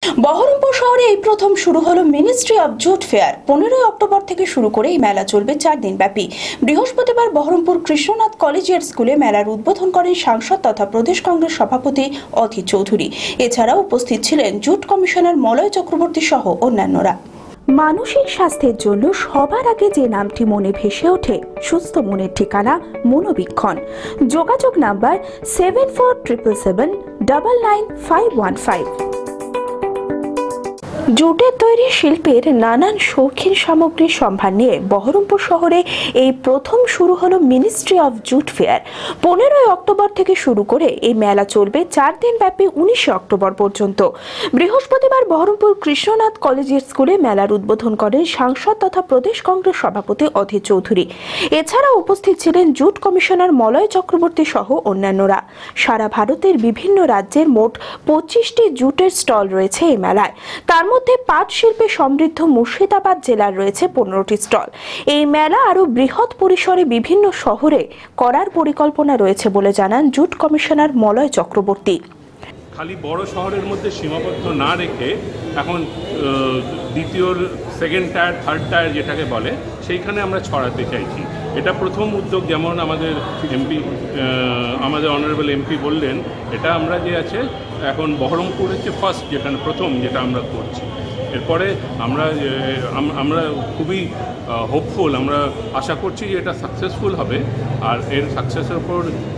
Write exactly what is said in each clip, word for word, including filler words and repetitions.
বহরমপুর শহরে এই প্রথম শুরু হলো মিনিস্ট্রি অফ জুট ফেয়ার। পনেরোই অক্টোবর থেকে শুরু করে এই মেলা চলবে চার দিন ব্যাপী। বৃহস্পতিবার বহরমপুর কৃষ্ণনাথ কলেজিয়েট স্কুলে মেলার উদ্বোধন করেন সাংসদ তথা প্রদেশ কংগ্রেস সভাপতি অধীর চৌধুরী। এছাড়াও উপস্থিত ছিলেন জুট কমিশনার মলয় চক্রবর্তী সহ অন্যান্যরা। মানসিক স্বাস্থ্যের জন্য সবার আগে যে নামটি মনে ভেসে ওঠে, সুস্থ মনের ঠিকানা মনোবীক্ষণ। যোগাযোগ number seven four triple seven double nine five one five. জুটের তৈরি শিল্পের নানান শৌখিন সামগ্রীর সম্ভার নিয়ে বহরমপুর শহরে এই প্রথম শুরু হলো মিনিস্ট্রি অফ জুট ফেয়ার। পনেরোই অক্টোবর থেকে শুরু করে এই মেলা চলবে চার দিন ব্যাপী উনিশে অক্টোবর পর্যন্ত। বৃহস্পতিবার বহরমপুর কৃষ্ণনাথ কলেজিয়েট স্কুলে মেলার উদ্বোধন করেন সাংসদ তথা প্রদেশ কংগ্রেস সভাপতি অধীর চৌধুরী। এছাড়াও উপস্থিত ছিলেন জুট কমিশনার মলয় চক্রবর্তী সহ অন্যান্যরা। সারা ভারতের বিভিন্ন রাজ্যের মোট পঁচিশটি জুটের স্টল রয়েছে এই মেলায়। তার মধ্যে পাট শিল্পে সমৃদ্ধ মুর্শিদাবাদ জেলার রয়েছে পনেরোটি স্টল। এই মেলা আরো বৃহৎ পরিসরে বিভিন্ন শহরে করার পরিকল্পনা রয়েছে বলে জানান জুট কমিশনার মলয় চক্রবর্তী। খালি বড় শহরের মধ্যে সীমাবদ্ধ না রেখে এখন দ্বিতীয় সেকেন্ড টায়ার থার্ড টায়ার যেটাকে বলে সেইখানে আমরা ছড়াতে চাইছি। এটা প্রথম উদ্যোগ, যেমন আমাদের এমপি আমাদের অনারেবল এমপি বললেন, এটা আমরা যে আছে এখন বহরমপুর হচ্ছে ফার্স্ট, যেখানে প্রথম যেটা আমরা করছি। এরপরে আমরা আমরা খুবই হোপফুল, আমরা আশা করছি যে এটা সাকসেসফুল হবে। আর এর সাকসেসের উপর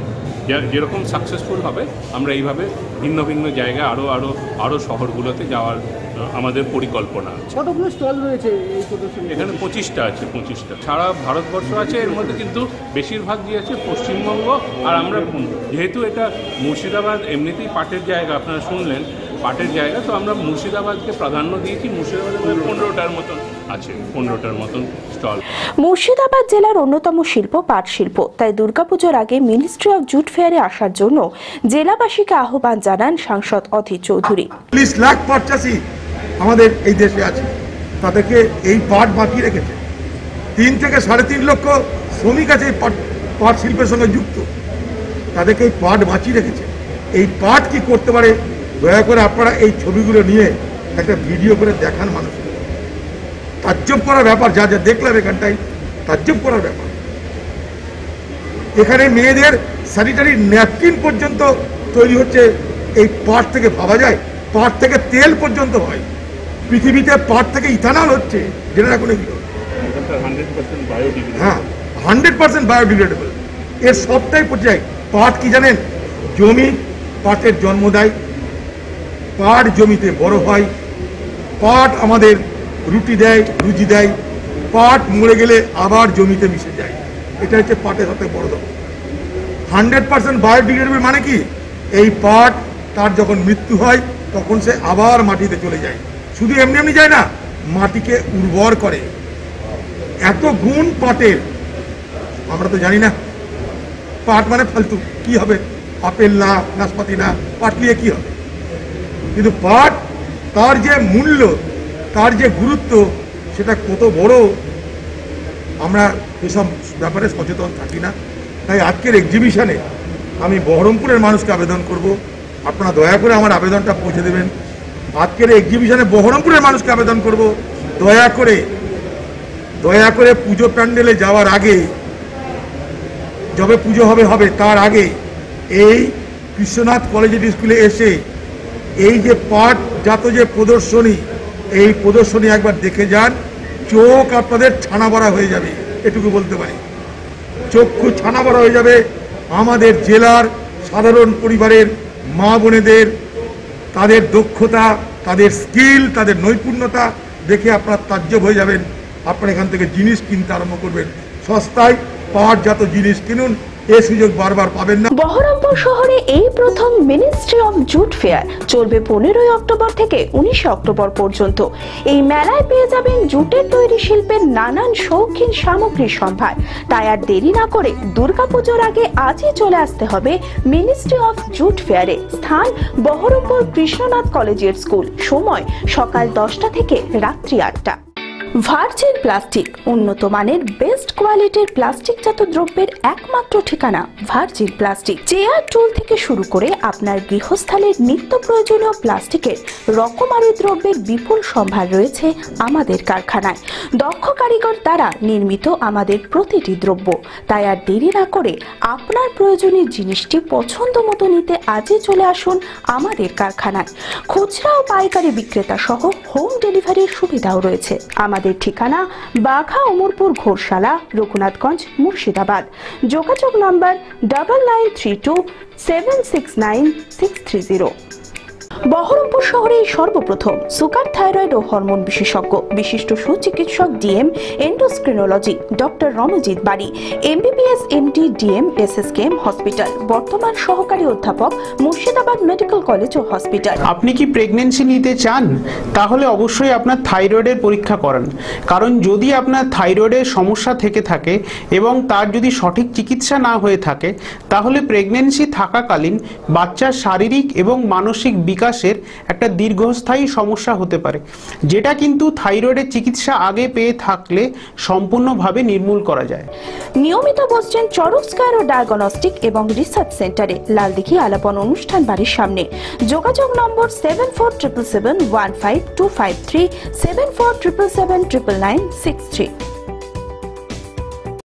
যেরকম সাকসেসফুল হবে আমরা এইভাবে ভিন্ন ভিন্ন জায়গায় আরও আরও আরও শহরগুলোতে যাওয়ার আমাদের পরিকল্পনা আছে। কতগুলো স্টল রয়েছে এই প্রদর্শনী? এখানে পঁচিশটা আছে পঁচিশটা সারা ভারতবর্ষ আছে। এর মধ্যে কিন্তু বেশিরভাগ যে আছে পশ্চিমবঙ্গ। আর আমরা যেহেতু এটা মুর্শিদাবাদ এমনিতেই পাটের জায়গা, আপনারা শুনলেন পাটের জায়গা, তো আমরা মুর্শিদাবাদকে প্রাধান্য দিয়েছি। মুর্শিদাবাদের মধ্যে পনেরোটার মতন আছে, পনেরোটার মতন স্টল। মুর্শিদাবাদ জেলার অন্যতম শিল্প পাট শিল্প, তাই দুর্গাপুজোর আগে মিনিস্ট্রি অফ জুট ফেয়ারে আসার জন্য জেলাবাসীকে আহ্বান জানান সাংসদ অধীর চৌধুরী। চল্লিশ লাখ পাট চাষি আমাদের এই দেশে আছে, তাদেরকে এই পাট বাঁচিয়ে রেখেছে। তিন থেকে সাড়ে তিন লক্ষ শ্রমিক আছে এই পাট পাট শিল্পের সঙ্গে যুক্ত, তাদেরকে এই পাট বাঁচিয়ে রেখেছে। এই পাট কি করতে পারে, দয়া করে আপনারা এই ছবিগুলো নিয়ে একটা ভিডিও করে দেখান মানুষকে। তাজ্জব করার ব্যাপার, যা যা দেখলাম এখানটাই তাজ্জব করার ব্যাপার। এখানে মেয়েদের স্যানিটারি ন্যাপকিন পর্যন্ত তৈরি হচ্ছে এই পাট থেকে। ভাবা যায়, পাট থেকে তেল পর্যন্ত হয়। পৃথিবীতে পাট থেকে ইথানল হচ্ছে, যেটা এখন হ্যাঁ হান্ড্রেড পার্সেন্ট বায়োডিগ্রেডেবল। এর সবটাই পর্যায়ে পাট কি জানেন, জমি পাটের জন্ম দেয়, পাট জমিতে বড় হয়, পাট আমাদের রুটি দেয়, রুজি দেয়, পাট মরে গেলে আবার জমিতে মিশে যায়। এটা হচ্ছে পাটের সাথে বড় দাম। হান্ড্রেড পার্সেন্ট বায়োডিগ্রেডেবল মানে কি, এই পাট তার যখন মৃত্যু হয় তখন সে আবার মাটিতে চলে যায়। শুধু এমনি এমনি যায় না, মাটিকে উর্বর করে। এত গুণ পাটের, আমরা তো জানি না। পাট মানে ফালতু, কি হবে, আপেল না, নাশপাতি না, পাট নিয়ে কি হবে। কিন্তু পাট তার যে মূল্য, তার যে গুরুত্ব, সেটা কত বড়, আমরা এসব ব্যাপারে সচেতন থাকি না। তাই আজকের এক্সিবিশনে আমি বহরমপুরের মানুষকে আবেদন করব, আপনারা দয়া করে আমার আবেদনটা পৌঁছে দেবেন। আজকের এক্সিবিশনে বহরমপুরের মানুষকে আবেদন করব, দয়া করে দয়া করে পুজো প্যান্ডেলে যাওয়ার আগে, যবে পুজো হবে হবে তার আগে এই কৃষ্ণনাথ কলেজিয়েট স্কুলে এসে এই যে পাট জাত যে প্রদর্শনী, এই প্রদর্শনী একবার দেখে যান। চোখ আপনাদের ছানা ভরা হয়ে যাবে, এটুকু বলতে পারি। চক্ষু ছানা ভরা হয়ে যাবে। আমাদের জেলার সাধারণ পরিবারের মা বোনেদের তাদের দক্ষতা, তাদের স্কিল, তাদের নৈপুণ্যতা দেখে আপনারা তাজ্জব হয়ে যাবেন। আপনারা এখান থেকে জিনিস কিনতে আরম্ভ করবেন। সস্তায় পাটজাত জিনিস কিনুন, এই সুযোগ বারবার পাবেন না। বহরমপুর শহরে এই প্রথম মিনিস্ট্রি অফ জুট ফেয়ার চলবে পনেরোই অক্টোবর থেকে উনিশে অক্টোবর পর্যন্ত। এই মেলায় পেয়ে যাবেন জুটের তৈরি শিল্পের নানান শৌখিন সামগ্রীর সম্ভার। তাই আর দেরি না করে দুর্গাপুজোর আগে আজই চলে আসতে হবে মিনিস্ট্রি অফ জুট ফেয়ারে। স্থান বহরমপুর কৃষ্ণনাথ কলেজিয়েট স্কুল। সময় সকাল দশটা থেকে রাত্রি আটটা। ভার্জিন প্লাস্টিক, উন্নত মানের বেস্ট কোয়ালিটির প্লাস্টিকজাত দ্রব্যের একমাত্র ঠিকানা ভার্জিন প্লাস্টিক। চেয়ার টুল থেকে শুরু করে আপনার গৃহস্থালির নিত্য প্রয়োজনীয় প্লাস্টিকের রকমারি দ্রব্যের বিপুল সম্ভার রয়েছে আমাদের কারখানায়। দক্ষ কারিগর দ্বারা নির্মিত আমাদের প্রতিটি দ্রব্য। তাই আর দেরি না করে আপনার প্রয়োজনীয় জিনিসটি পছন্দ মতো নিতে আজই চলে আসুন আমাদের কারখানায়। খুচরা ও পাইকারি বিক্রেতা সহ হোম ডেলিভারির সুবিধাও রয়েছে। আমাদের ঠিকানা বাঘা অমরপুর ঘোরশালা, রঘুনাথগঞ্জ, মুর্শিদাবাদ। যোগাযোগ number double nine three two seven six nine six three zero. Baharampur শহরে সর্বপ্রথম সুগার, থাইরয়েড ও হরমোন বিশেষজ্ঞ বিশিষ্ট সুচিকিৎসক DM endocrinology doctor Ranjit Bari, MBBS MD DM SSKM hospital, বর্তমান সহকারী অধ্যাপক, মুর্শিদাবাদ মেডিকেল কলেজ ও হসপিটাল। আপনি কি প্রেগন্যান্সি নিতে চান? তাহলে অবশ্যই আপনার থাইরয়েডের পরীক্ষা করান। কারণ যদি আপনার থাইরয়েডের সমস্যা থেকে থাকে এবং তার যদি সঠিক চিকিৎসা না হয়ে থাকে, তাহলে প্রেগন্যান্সি থাকাকালীন বাচ্চার শারীরিক এবং মানসিক বিকাশের একটা দীর্ঘস্থায়ী সমস্যা হতে পারে, যেটা কিন্তু থাইরয়েডের চিকিৎসা আগে পেয়ে থাকলে সম্পূর্ণভাবে নির্মূল করা যায়। নিয়মিত বসছেন চরক স্কয়ার ও ডায়াগনস্টিক এবং রিসার্চ সেন্টারে, লালদিঘি আলাপন অনুষ্ঠান বাড়ির সামনে। যোগাযোগ number seven four triple seven one five two five three, seven four triple seven triple nine six three.